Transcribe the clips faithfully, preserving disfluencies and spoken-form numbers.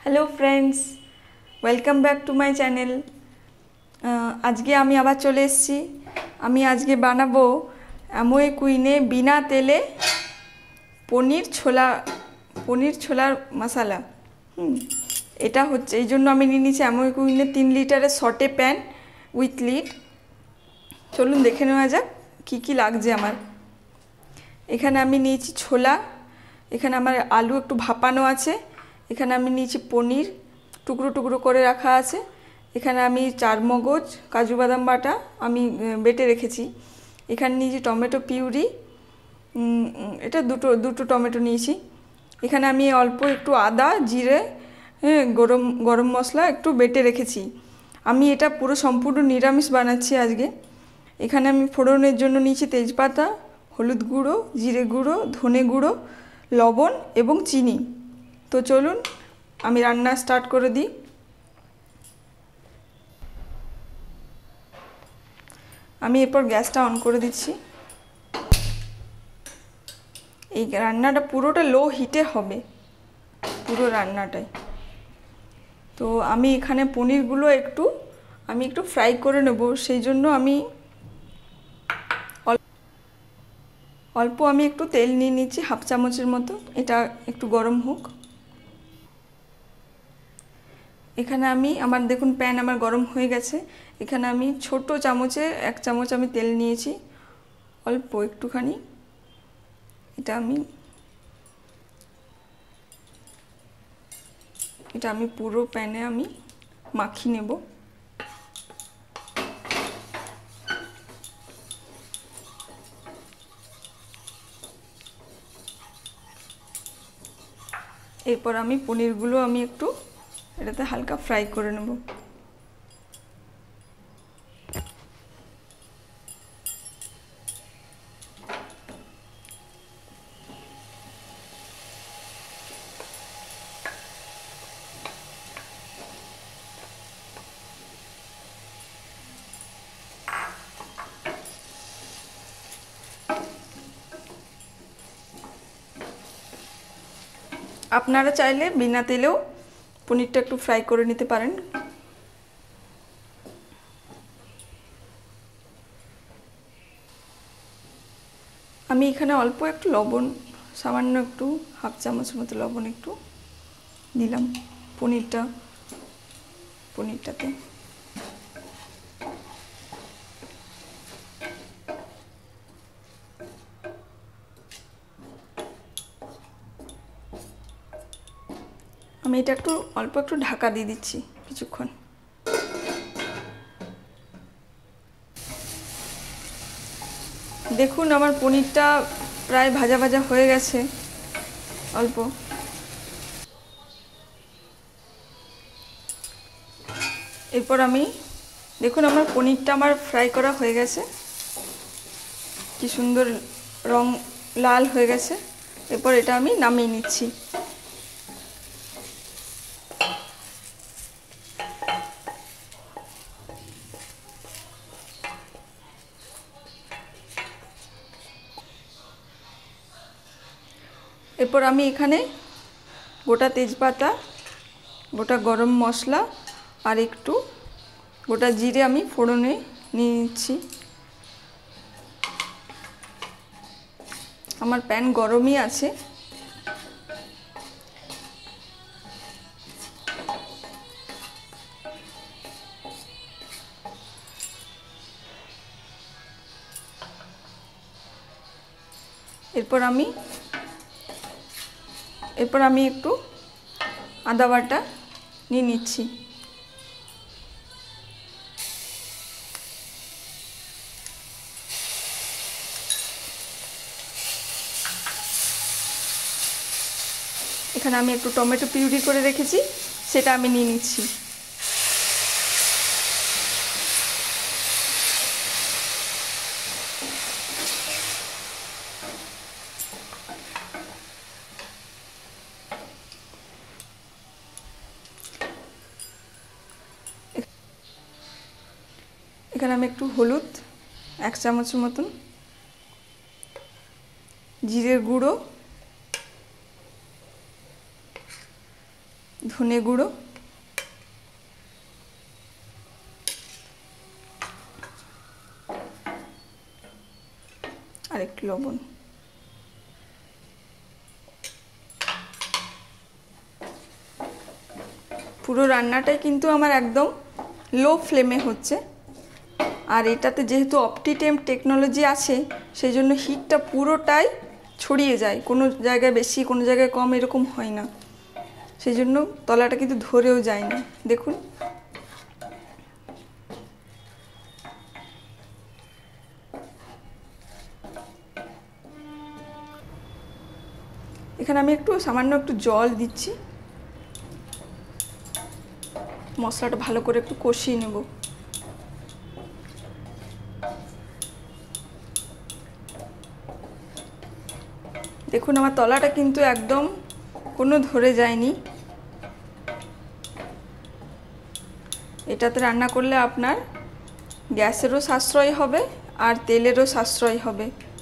Hello friends welcome back to my channel. आज के आमी आबार चले एसेছি। आमी आज के बानाबो अमोए कुइने बिना तेले पनीर छोला पनीर छोलार मसाला। এটা হচ্ছে এই জন্য আমি নিয়ে নিয়েছি অ্যামওয়ে কুইনে তিন লিটারের শর্টে প্যান উইথ লিড। চলুন দেখে নেওয়া যাক কী কী লাগছে আমার। এখানে আমি নিয়েছি ছোলা, এখানে আমার আলু একটু ভাপানো আছে, এখানে আমি নিয়েছি পনির টুকরো টুকরো করে রাখা আছে, এখানে আমি চার মগজ কাজু বাদাম বাটা আমি বেটে রেখেছি, এখানে নিয়েছি টমেটো পিউরি, এটা দুটো দুটো টমেটো নিয়েছি, এখানে আমি অল্প একটু আদা জিরে হ্যাঁ গরম গরম মশলা একটু বেটে রেখেছি। আমি এটা পুরো সম্পূর্ণ নিরামিষ বানাচ্ছি আজকে। এখানে আমি ফোড়নের জন্য নিয়েছি তেজপাতা, হলুদ গুঁড়ো, জিরে গুঁড়ো, ধনে গুঁড়ো, লবণ এবং চিনি। তো চলুন আমি রান্না স্টার্ট করে দিই। আমি এরপর গ্যাসটা অন করে দিচ্ছি। এই রান্নাটা পুরোটা লো হিটে হবে, পুরো রান্নাটাই। তো আমি এখানে পনিরগুলো একটু আমি একটু ফ্রাই করে নেব, সেই জন্য আমি অল্প আমি একটু তেল নিয়ে নিচ্ছি হাফ চামচের মতো, এটা একটু গরম হোক। এখানে আমি আমার দেখুন প্যান আমার গরম হয়ে গেছে, এখানে আমি ছোট চামচে এক চামচ আমি তেল নিয়েছি, অল্প একটুখানি, এটা আমি এটা আমি পুরো প্যানে আমি মাখিয়ে নেব। এরপর আমি পনিরগুলো আমি একটু এটাতে হালকা ফ্রাই করে নেব। আপনারা চাইলে বিনা তেলেও পনিরটা একটু ফ্রাই করে নিতে পারেন। আমি এখানে অল্প একটু লবণ, সামান্য একটু হাফ চামচ মতো লবণ একটু দিলাম পনিরটা পনিরটাতে। আমি এটা একটু অল্প একটু ঢাকা দিয়ে দিচ্ছি কিছুক্ষণ। দেখুন আমার পনিরটা প্রায় ভাজা ভাজা হয়ে গেছে অল্প। এরপর আমি দেখুন আমার পনিরটা আমার ফ্রাই করা হয়ে গেছে, কি সুন্দর রং লাল হয়ে গেছে। এরপর এটা আমি নামিয়ে নিচ্ছি। এরপর আমি এখানে গোটা তেজপাতা, গোটা গরম মশলা আর একটু গোটা জিরে আমি ফোড়নে নিয়ে নিচ্ছি। আমার প্যান গরমই আছে। এরপর আমি এরপর আমি একটু আদা বাটা নিয়ে নিচ্ছি। এখানে আমি একটু টমেটো পিউরি করে রেখেছি, সেটা আমি নিয়ে নিচ্ছি। এখানে আমি একটু হলুদ এক চামচের মতন, জিরের গুঁড়ো ধনে গুঁড়ো, আর একটু লবণ। পুরো রান্নাটাই কিন্তু আমার একদম লো ফ্লেমে হচ্ছে, আর এটাতে যেহেতু অপটিটেম্প টেকনোলজি আছে সেই জন্য হিটটা পুরোটাই ছড়িয়ে যায়, কোনো জায়গায় বেশি কোনো জায়গায় কম এরকম হয় না, সেই জন্য তলাটা কিন্তু ধরেও যায় না। দেখুন এখানে আমি একটু সামান্য একটু জল দিচ্ছি, মশলাটা ভালো করে একটু কষিয়ে নেব। দেখুন আমার তলাটা কিন্তু একদম কোনো ধরে যায়নি। এটাতে রান্না করলে আপনার গ্যাসেরও সাশ্রয় হবে আর তেলেরও সাশ্রয় হবে।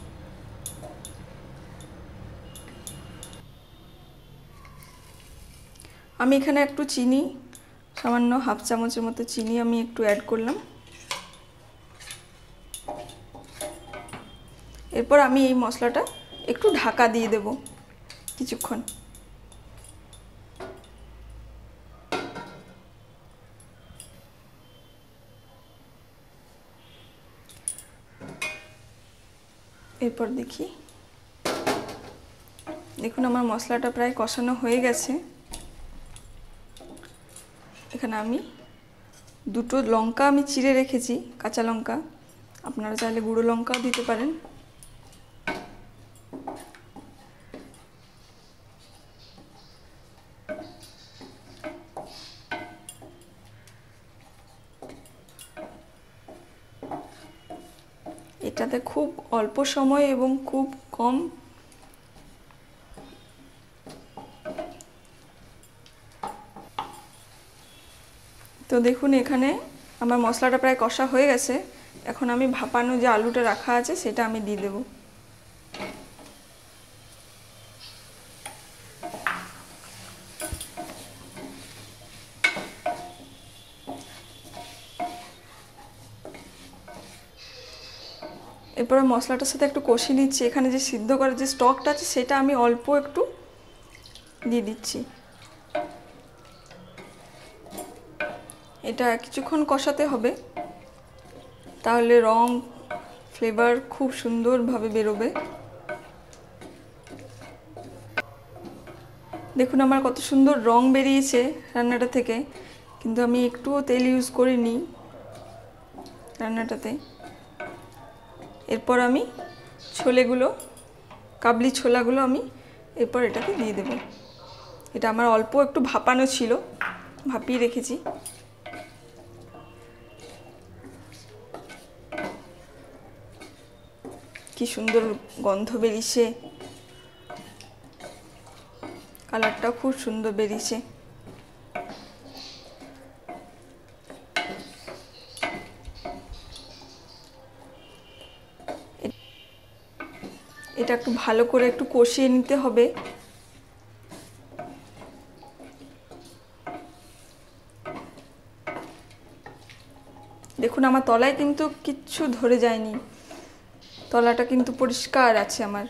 আমি এখানে একটু চিনি, সামান্য হাফ চামচের মতো চিনি আমি একটু অ্যাড করলাম। এরপর আমি এই মশলাটা একটু ঢাকা দিয়ে দেব কিছুক্ষণ। এরপর দেখি, দেখুন আমার মশলাটা প্রায় কষানো হয়ে গেছে। এখানে আমি দুটো লঙ্কা আমি চিড়ে রেখেছি, কাঁচা লঙ্কা, আপনারা চাইলে গুঁড়ো লঙ্কাও দিতে পারেন। এটাতে খুব অল্প সময় এবং খুব কম তো দেখুন এখানে আমার মশলাটা প্রায় কষা হয়ে গেছে। এখন আমি ভাপানো যে আলুটা রাখা আছে সেটা আমি দিয়ে দেব। এরপরে মশলাটার সাথে একটু কষিয়ে নিচ্ছি। এখানে যে সিদ্ধ করার যে স্টকটা আছে সেটা আমি অল্প একটু দিয়ে দিচ্ছি। এটা কিছুক্ষণ কষাতে হবে, তাহলে রং ফ্লেভার খুব সুন্দরভাবে বেরোবে। দেখুন আমার কত সুন্দর রং বেরিয়েছে রান্নাটা থেকে, কিন্তু আমি একটুও তেল ইউজ করিনি রান্নাটাতে। এরপর আমি ছোলেগুলো, কাবলি ছোলাগুলো আমি এরপর এটাকে দিয়ে দেব। এটা আমার অল্প একটু ভাপানো ছিল, ভাপিয়ে রেখেছি। কি সুন্দর গন্ধ বেরিয়েছে, কালারটাও খুব সুন্দর বেরিয়েছে। এটা একটু ভালো করে একটু কষিয়ে নিতে হবে। দেখুন আমার তলায় কিন্তু কিচ্ছু ধরে যায়নি, তলাটা কিন্তু পরিষ্কার আছে আমার।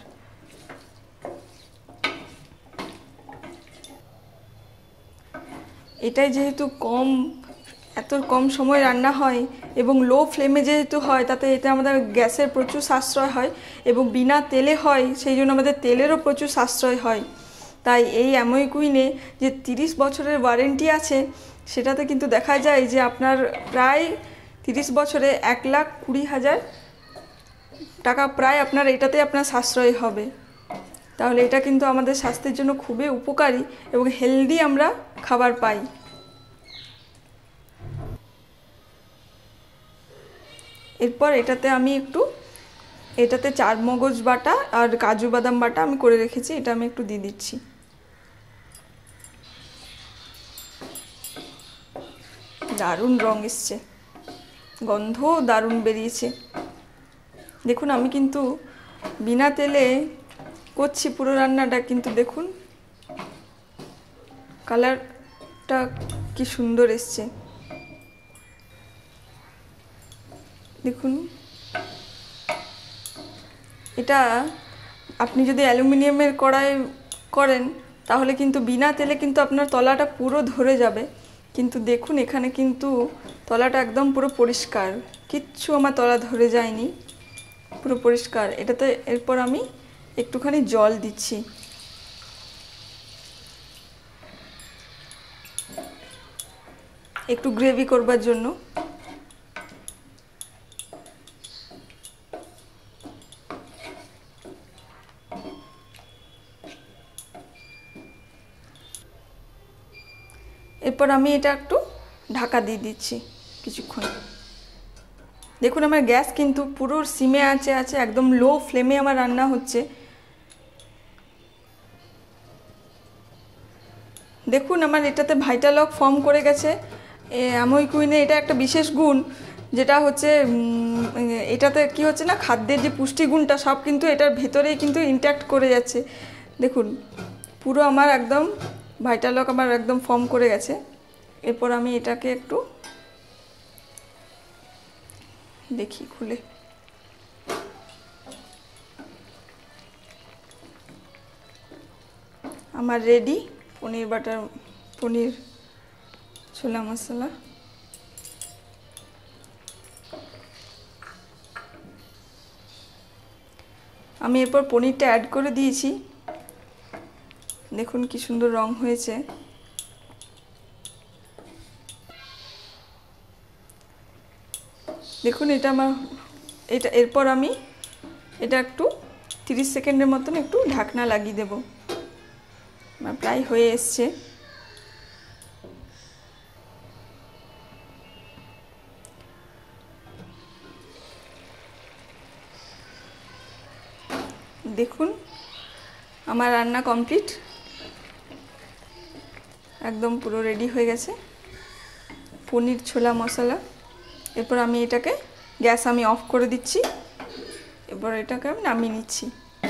এটাই যেহেতু কম, এত কম সময় রান্না হয় এবং লো ফ্লেমে যেহেতু হয়, তাতে এটা আমাদের গ্যাসের প্রচুর সাশ্রয় হয় এবং বিনা তেলে হয়, সেই জন্য আমাদের তেলেরও প্রচুর সাশ্রয় হয়। তাই এই অ্যামওয়ে কুইনে যে তিরিশ বছরের ওয়ারেন্টি আছে, সেটাতে কিন্তু দেখা যায় যে আপনার প্রায় তিরিশ বছরে এক লাখ কুড়ি হাজার টাকা প্রায় আপনার এটাতে আপনার সাশ্রয় হবে। তাহলে এটা কিন্তু আমাদের স্বাস্থ্যের জন্য খুবই উপকারী এবং হেলদি আমরা খাবার পাই। এরপর এটাতে আমি একটু, এটাতে চার মগজ বাটা আর কাজু বাদাম বাটা আমি করে রেখেছি, এটা আমি একটু দিয়ে দিচ্ছি। দারুণ রং এসছে, গন্ধও দারুণ বেরিয়েছে। দেখুন আমি কিন্তু বিনা তেলে করছি পুরো রান্নাটা, কিন্তু দেখুন কালার কালারটা কি সুন্দর এসছে দেখুন। এটা আপনি যদি অ্যালুমিনিয়ামের কড়াই করেন তাহলে কিন্তু বিনা তেলে কিন্তু আপনার তলাটা পুরো ধরে যাবে, কিন্তু দেখুন এখানে কিন্তু তলাটা একদম পুরো পরিষ্কার, কিচ্ছু আমার তলা ধরে যায়নি, পুরো পরিষ্কার। এটাতে এরপর আমি একটুখানি জল দিচ্ছি, একটু গ্রেভি করবার জন্য। এরপর আমি এটা একটু ঢাকা দিয়ে দিচ্ছি কিছুক্ষণ। দেখুন আমার গ্যাস কিন্তু পুরো সিমে আছে আছে একদম লো ফ্লেমে আমার রান্না হচ্ছে। দেখুন আমার এটাতে ভাইটালক ফর্ম করে গেছে। আমুই কুইনে এটা একটা বিশেষ গুণ, যেটা হচ্ছে এটাতে কি হচ্ছে না, খাদ্যের যে পুষ্টিগুণটা সব কিন্তু এটার ভেতরেই কিন্তু ইনট্যাক্ট করে যাচ্ছে। দেখুন পুরো আমার একদম ভাইটালক আমার একদম ফর্ম করে গেছে। এরপর আমি এটাকে একটু দেখি খুলে, আমার রেডি পনির বাটার পনির ছোলা মশলা। আমি এরপর পনিরটা অ্যাড করে দিয়েছি, দেখুন কি সুন্দর রং হয়েছে। দেখুন এটা আমার এটা এরপর আমি এটা একটু তিরিশ সেকেন্ডের মতন একটু ঢাকনা লাগিয়ে দেব। আমার প্রায় হয়ে এসছে। দেখুন আমার রান্না কমপ্লিট, একদম পুরো রেডি হয়ে গেছে পনির ছোলা মশলা। এরপর আমি এটাকে গ্যাস আমি অফ করে দিচ্ছি, এরপর এটাকে আমি নামিয়ে নিচ্ছি।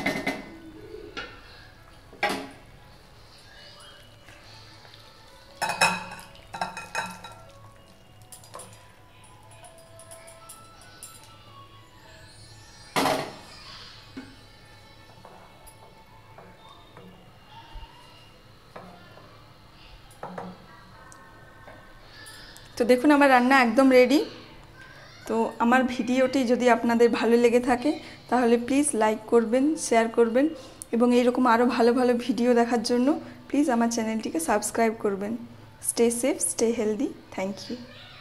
তো দেখুন আমার রান্না একদম রেডি। তো আমার ভিডিওটি যদি আপনাদের ভালো লেগে থাকে তাহলে প্লিজ লাইক করবেন, শেয়ার করবেন এবং এইরকম আরও ভালো ভালো ভিডিও দেখার জন্য প্লিজ আমার চ্যানেলটিকে সাবস্ক্রাইব করবেন। Stay safe, stay healthy, thank you.